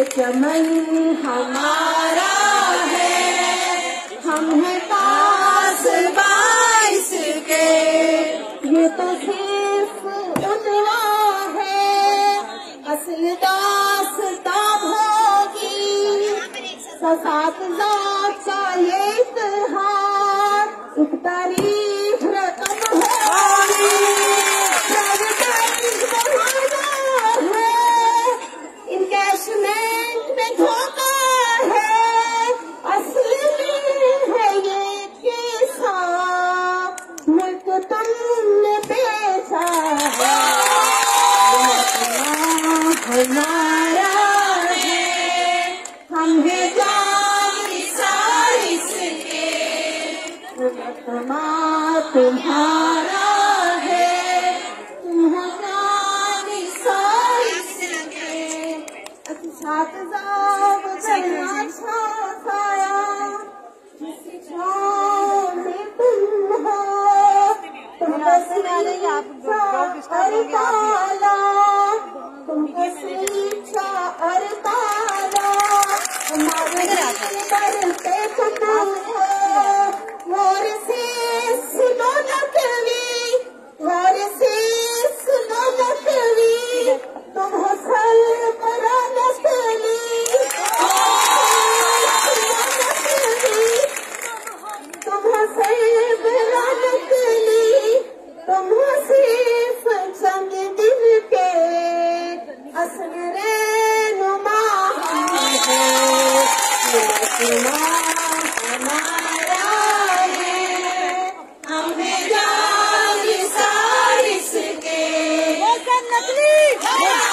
चमन हमारा है, हम हैं पास बाइस के। ये तो सिर्फ उतना है, असल दास्तां होगी सात ज़ात का ये इतिहास, एक तारीख रकम होगी। इनकैशमेंट में धोखा है, असली में है ये केसा, मुल्क तुमने बेचा है। हमारा है, हम है जानी सारी के। तुम्हारा है, तुम्हारी सारी के। साथ जाओ बदलना छाया, जिस छाँव में तुम हो, तुम और ताला, तुम कसीचा और ताला, हमारे दर पे तुम हो। और से सुनो नकवी, और से सुनो नकवी, तुम हो सरबरा नकली, तुम हो सरबरा नकली, तुम हो सिर्फ चंद दिन के असल रहनुमा है। हमारा है, हमें जानी सारिस के।